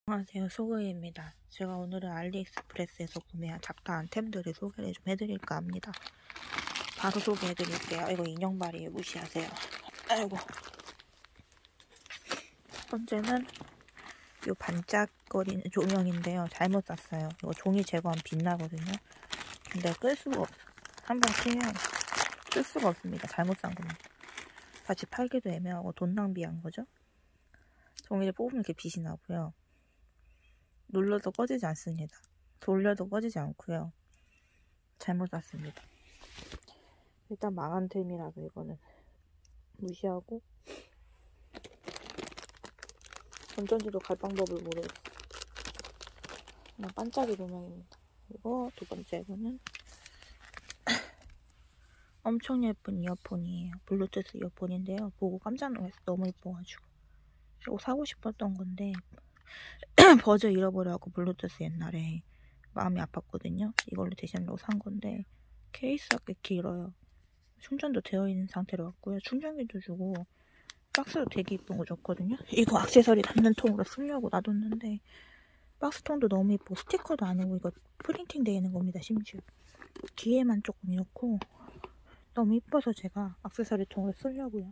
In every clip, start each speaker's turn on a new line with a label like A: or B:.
A: 안녕하세요, 소그입니다. 제가 오늘은 알리익스프레스에서 구매한 잡다한 템들을 소개를 좀 해드릴까 합니다. 바로 소개해드릴게요. 이거 인형발이에요. 무시하세요. 아이고. 첫 번째는 이 반짝거리는 조명인데요. 잘못 샀어요. 이거 종이 제거하면 빛나거든요. 근데 끌 수가 없어요. 한번 키면 끌 수가 없습니다. 잘못 산 겁니다. 다시 팔기도 애매하고 돈 낭비한 거죠. 종이를 뽑으면 이렇게 빛이 나고요. 눌러도 꺼지지 않습니다. 돌려도 꺼지지 않고요. 잘못 샀습니다. 일단 망한 템이라서 이거는 무시하고 건전지도 갈 방법을 모르겠어요. 그냥 반짝이 조명입니다. 그리고 두 번째로는 엄청 예쁜 이어폰이에요. 블루투스 이어폰인데요. 보고 깜짝 놀랐어요. 너무 예뻐가지고. 이거 사고 싶었던 건데 버저 잃어버려갖고 블루투스 옛날에 마음이 아팠거든요. 이걸로 대신하려고 산 건데 케이스가 꽤 길어요. 충전도 되어 있는 상태로 왔고요. 충전기도 주고 박스도 되게 이쁜 거 줬거든요. 이거 액세서리 담는 통으로 쓰려고 놔뒀는데 박스 통도 너무 이쁘고 스티커도 아니고 이거 프린팅 되어 있는 겁니다. 심지어 뒤에만 조금 이렇고 너무 이뻐서 제가 액세서리 통으로 쓰려고요.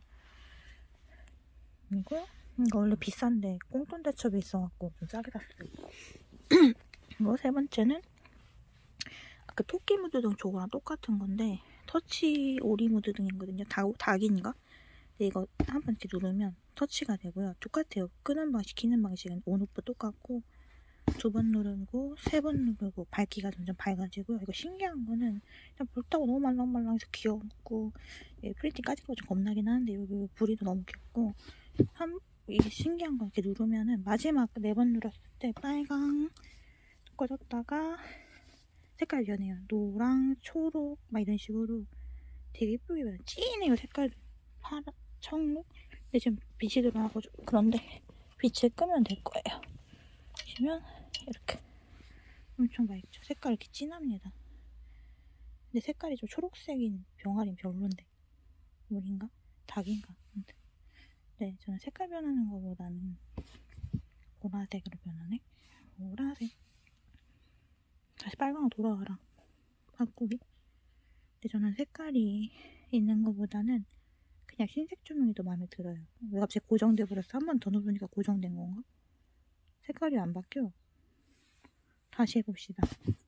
A: 그리고 이거 원래 비싼데 꽁돈 대첩이 있어갖고 좀 싸게 샀어요. 그리고 세 번째는 아까 토끼 무드등 저거랑 똑같은 건데 터치 오리 무드등이거든요. 닭인가? 근데 이거 한번 이렇게 누르면 터치가 되고요. 똑같아요. 끄는 방식, 키는 방식은 온오프 똑같고 두 번 누르고 세 번 누르고 밝기가 점점 밝아지고요. 이거 신기한 거는 그냥 볼따고 너무 말랑말랑해서 귀엽고 프린팅 까진 거 좀 겁나긴 하는데 여기 부리도 너무 귀엽고 이게 신기한 거 이렇게 누르면은 마지막 4번 눌렀을 때 빨강 꺼졌다가 색깔 변해요. 노랑, 초록 막 이런 식으로 되게 예쁘게 변해요. 진해요. 색깔도 파란, 청록. 근데 지금 빛이 들어와가지고 그런데 빛을 끄면 될 거예요. 보시면 이렇게 엄청 맑죠. 색깔이 이렇게 진합니다. 근데 색깔이 좀 초록색인 병아리는 별론데 물인가? 닭인가? 네, 저는 색깔 변하는 것보다는 보라색으로 변하네. 보라색. 다시 빨강으로 돌아와라. 바꾸기. 근데 저는 색깔이 있는 것보다는 그냥 흰색 조명이 더 마음에 들어요. 왜 갑자기 고정돼 버렸어? 한 번 더 누르니까 고정된 건가? 색깔이 안 바뀌어. 다시 해봅시다.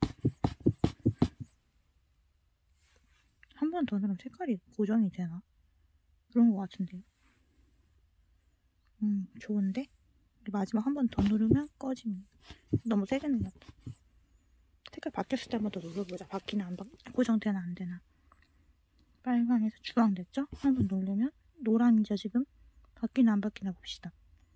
A: 한 번 더 누르면 색깔이 고정이 되나? 그런 것 같은데요. 좋은데? 마지막 한 번 더 누르면 꺼집니다. 너무 세게 눌렀다. 색깔 바뀌었을 때 한 번 더 눌러보자. 바뀌나 안 바뀌나? 고정되나 안 되나? 빨강에서 주황 됐죠? 한 번 누르면 노랑이죠 지금? 바뀌나 안 바뀌나 봅시다.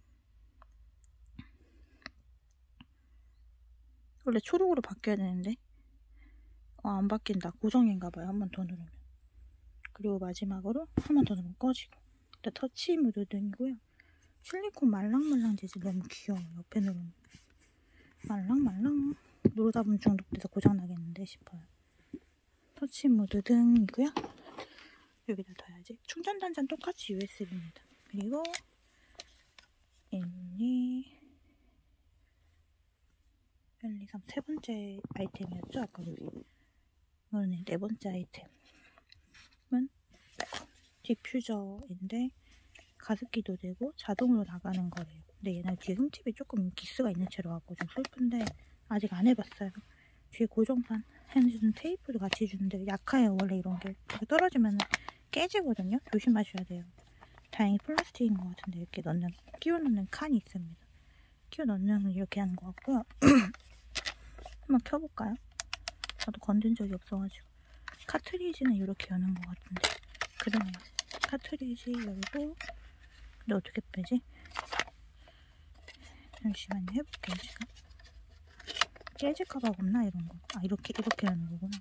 A: 원래 초록으로 바뀌어야 되는데 안 바뀐다. 고정인가봐요. 한 번 더 누르면. 그리고 마지막으로 한 번 더 누르면 꺼지고. 터치 무드등이고요. 실리콘 말랑말랑 재질 너무 귀여워요. 옆에 누르면 말랑말랑. 누르다 보면 중독돼서 고장나겠는데 싶어요. 터치 무드등이고요. 여기다 둬야지. 충전 단자는 똑같이 USB입니다. 그리고 1, 2, 3, 세 번째 아이템이었죠? 아까 여기. 이거는 네 번째 아이템은 디퓨저인데 가습기도 되고 자동으로 나가는 거래요. 근데 얘는 뒤에 흠집이 조금 기스가 있는 채로 왔고 좀 슬픈데 아직 안 해봤어요. 뒤에 고정판 해주는 테이프도 같이 주는데 약해요. 원래 이런 게 떨어지면 깨지거든요. 조심하셔야 돼요. 다행히 플라스틱인 것 같은데 이렇게 끼워 넣는 칸이 있습니다. 끼워 넣는 이렇게 하는 것 같고요. 한번 켜볼까요? 저도 건든 적이 없어가지고. 카트리지는 이렇게 여는 것 같은데 그러네요. 카트리지 열고. 근데 어떻게 빼지? 잠시만요. 해볼게요. 지금 깨질까봐 없나 이런 거. 이렇게 여는 거구나.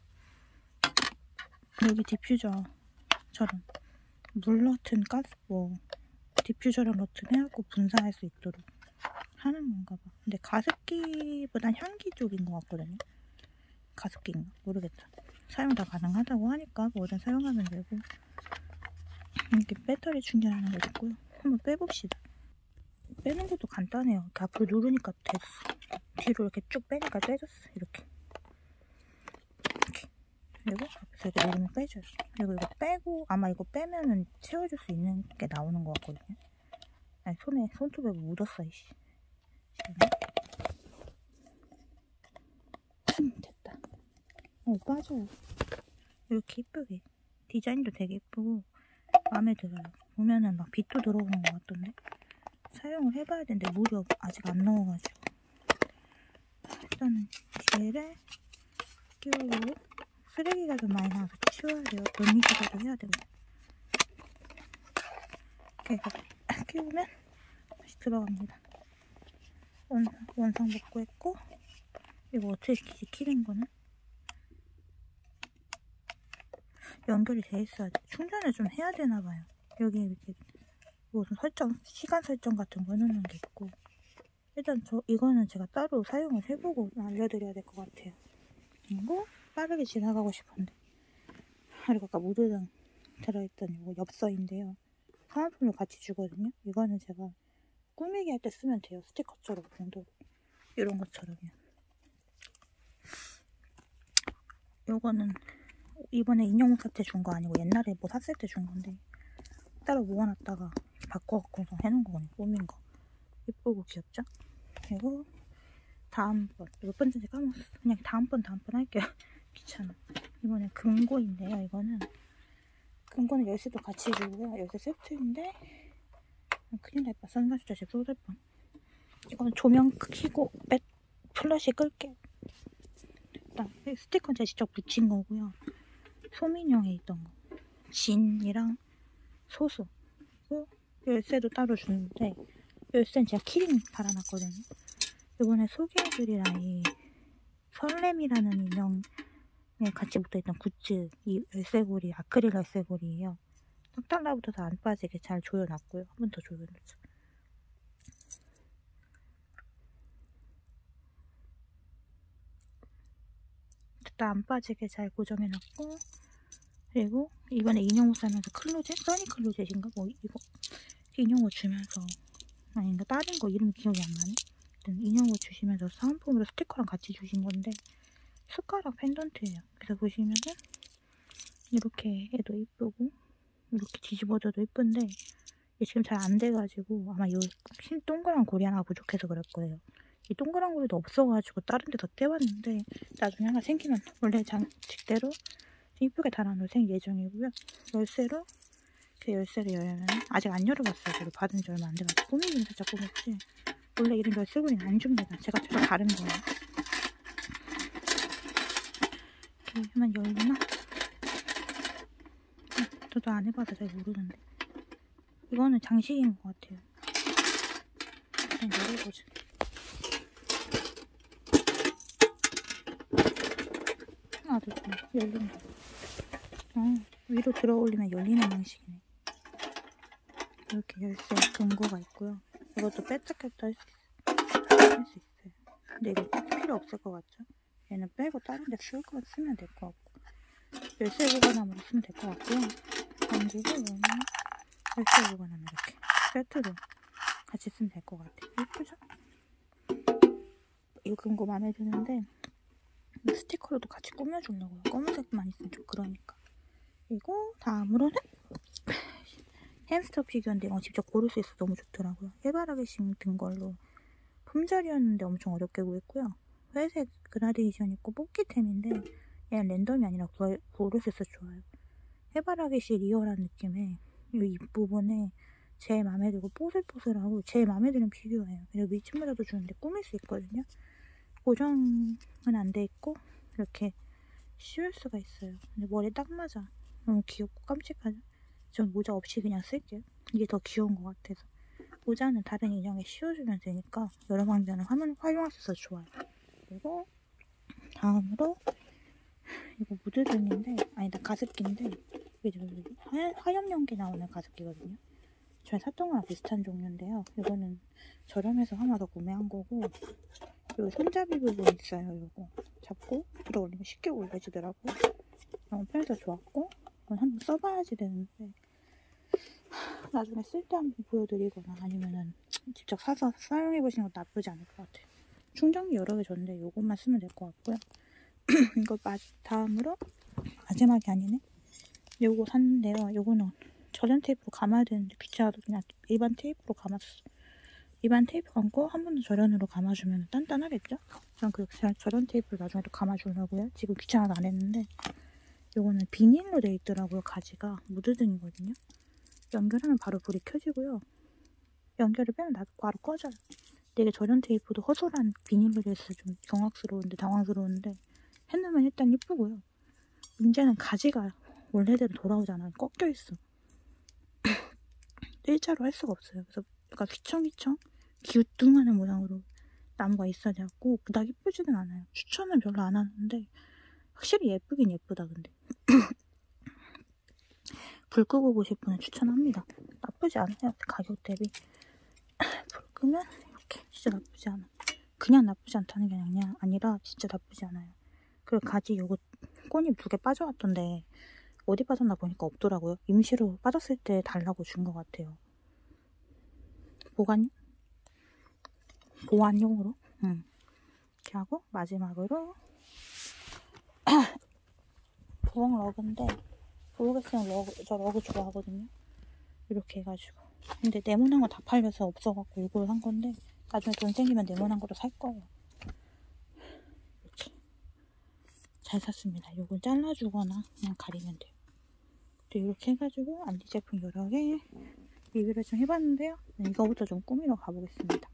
A: 여기 디퓨저처럼 물 넣든 가스 디퓨저랑 넣든 해갖고 분사할 수 있도록 하는 건가 봐. 근데 가습기보단 향기 쪽인 것 같거든요. 가습기인가? 모르겠다. 사용 다 가능하다고 하니까 뭐든 사용하면 되고. 이렇게 배터리 충전하는 거 있고요. 한번 빼봅시다. 빼는 것도 간단해요. 이렇게 앞으로 누르니까 됐어. 뒤로 이렇게 쭉 빼니까 떼졌어. 이렇게. 그리고 앞에서 이렇게 누르면 빼줘요. 그리고 이거 빼고, 아마 이거 빼면은 채워줄 수 있는 게 나오는 것 같거든요. 아니, 손톱에 묻었어, 이씨. 됐다. 빠져요. 이렇게 이쁘게. 디자인도 되게 이쁘고, 마음에 들어요. 보면은 막 빛도 들어오는 것 같던데. 사용을 해봐야 되는데, 물이 아직 안 넣어가지고. 일단은 뒤에를 끼우고, 쓰레기가 좀 많이 나와서 치워야 돼요. 물미기도 해야 되고. 이렇게 끼우면 다시 들어갑니다. 원상 복구했고, 이거 어떻게 키는 거는 연결이 돼 있어야 돼. 충전을 좀 해야 되나 봐요. 여기 이렇게 무슨 시간 설정 같은 거 해놓는 게 있고. 일단 이거는 제가 따로 사용을 해보고 알려드려야 될 것 같아요. 그리고 빠르게 지나가고 싶은데. 그리고 아까 무드등 들어있던 이거 엽서인데요. 사은품을 같이 주거든요. 이거는 제가 꾸미기 할 때 쓰면 돼요. 스티커처럼 정도로. 이런 것처럼요. 요거는 이번에 인형 사태 준 거 아니고 옛날에 뭐 샀을 때 준 건데 따로 모아놨다가 바꿔갖고서 해놓은 거거든요. 꾸민 거. 예쁘고 귀엽죠? 그리고 다음번 몇 번째인지 까먹었어. 그냥 다음번 할게요. 귀찮아. 이번에 금고인데요. 이거는 금고는 열쇠도 같이 주고요. 열쇠 세트인데 큰일 날 뻔. 선글라스 자식 쏟을 뻔. 이거는 조명 켜고 플래시 끌게요. 일단 스티커는 제가 직접 붙인 거고요. 소민형에 있던 거 진이랑 소수. 그리고 열쇠도 따로 주는데 열쇠는 제가 키링 달아놨거든요. 이번에 소개해드릴 이 설렘이라는 인형에 같이 붙어있던 굿즈. 이 열쇠고리 아크릴 열쇠고리예요. 딱 달라붙어서 안 빠지게 잘 조여놨고요. 한 번 더 조여놓죠. 일단 안 빠지게 잘 고정해놨고, 그리고 이번에 인형 옷 사면서 클로젯? 써니 클로젯인가? 뭐 이거 인형 옷 주면서, 아닌가 다른 거 이름 기억이 안 나네. 일단 인형 옷 주시면서 사은품으로 스티커랑 같이 주신 건데 숟가락 펜던트예요. 그래서 보시면은 이렇게 해도 이쁘고 이렇게 뒤집어져도 이쁜데 이게 지금 잘 안 돼가지고 아마 이 동그란 고리 하나가 부족해서 그럴 거예요. 이 동그란 고리도 없어가지고 다른 데서 떼왔는데 나중에 하나 생기면 원래 장식대로 이쁘게 달아놓을 예정이고요. 열쇠로 그 열쇠를 열면 아직 안 열어봤어요. 저도 받은 지 얼마 안 돼가지고 꾸미기는 살짝 꾸몄지 원래 이런 열쇠고리는 안 줍니다. 제가 좀 다른 거예요. 이렇게 하면 열리나? 저도 안 해봐서 잘 모르는데 이거는 장식인 것 같아요. 일단 열어보자. 아, 됐다. 열린다. 위로 들어 올리면 열리는 방식이네. 이렇게 열쇠 금고가 있고요. 이것도 빼짝했다 할 수 있어요. 근데 이거 필요 없을 것 같죠? 얘는 빼고 다른 데 쓰면 될 것 같고 열쇠 보관함으로 쓰면 될 것 같고요. 그리고 얘는 열쇠 보관함 이렇게 세트로 같이 쓰면 될 것 같아요. 예쁘죠? 이 금고 마음에 드는데 스티커로도 같이 꾸며주려고요. 검은색만 있으면 좀 그러니까. 그리고 다음으로는 햄스터 피규어인데 직접 고를 수 있어서 너무 좋더라고요. 해바라기 등 걸로 품절이었는데 엄청 어렵게 구했고요. 회색 그라데이션 있고 뽑기템인데 얘는 랜덤이 아니라 고를 수 있어서 좋아요. 해바라기씨 리얼한 느낌의 이 부분에 제일 마음에 들고 뽀슬뽀슬하고 제일 마음에 드는 피규어예요. 그리고 밑치모자도 주는데 꾸밀 수 있거든요. 고정은 안 돼 있고 이렇게 씌울 수가 있어요. 근데 머리에 딱 맞아. 너무 귀엽고 깜찍하죠? 전 모자 없이 그냥 쓸게요. 이게 더 귀여운 것 같아서. 모자는 다른 인형에 씌워주면 되니까 여러 방면을 활용할 수 있어서 좋아요. 그리고 다음으로 이거 무드등인데 아니다 가습기인데 화염 연기 나오는 가습기거든요. 저희 샀던 거랑 비슷한 종류인데요. 이거는 저렴해서 하나 더 구매한 거고 여기 손잡이 부분 있어요. 이거 잡고 들어 올리면 쉽게 올려지더라고요. 너무 편해서 좋았고 이건 한번 써봐야지 되는데 나중에 쓸 때 한번 보여드리거나 아니면은 직접 사서 사용해보시는 것도 나쁘지 않을 것 같아요. 충전기 여러 개 줬는데 요것만 쓰면 될 것 같고요. 이거 다음으로 마지막이 아니네. 요거 샀는데요. 요거는 절연 테이프로 감아야 되는데 귀찮아서 그냥 일반 테이프로 감았어. 일반 테이프 감고 한 번 더 절연으로 감아주면 단단하겠죠? 전 그 절연 테이프를 나중에 또 감아주려고요. 지금 귀찮아서 안 했는데 요거는 비닐로 돼 있더라고요. 가지가 무드등이거든요. 연결하면 바로 불이 켜지고요. 연결을 빼면 바로 꺼져요. 되게 절연 테이프도 허술한 비닐로 돼 있어서 좀 경악스러운데 당황스러운데 해놓으면 일단 예쁘고요. 문제는 가지가 원래대로 돌아오잖아요. 꺾여 있어. 일자로 할 수가 없어요. 그래서 약간 휘청휘청 기우뚱하는 모양으로 나무가 있어야 돼갖고 그닥 예쁘지는 않아요. 추천은 별로 안 하는데 확실히 예쁘긴 예쁘다. 근데 불 끄고 보실 분은 추천합니다. 나쁘지 않아요. 가격 대비. 불 끄면 이렇게 진짜 나쁘지 않아. 그냥 나쁘지 않다는 게 아니라 진짜 나쁘지 않아요. 그리고 가지 요거 꽃잎 2개 빠져왔던데 어디 빠졌나 보니까 없더라고요. 임시로 빠졌을 때 달라고 준 것 같아요. 보관용으로. 이렇게 하고 마지막으로 부엌 러그인데 모르겠어요. 저 러그 좋아하거든요. 이렇게 해가지고. 근데 네모난 거 다 팔려서 없어갖고 이걸 한 건데 나중에 돈 생기면 네모난 거로 살 거예요. 이렇게 잘 샀습니다. 이걸 잘라주거나 그냥 가리면 돼요. 또 이렇게 해가지고 안리 제품 여러 개 리뷰를 좀 해봤는데요. 이거부터 좀 꾸미러 가보겠습니다.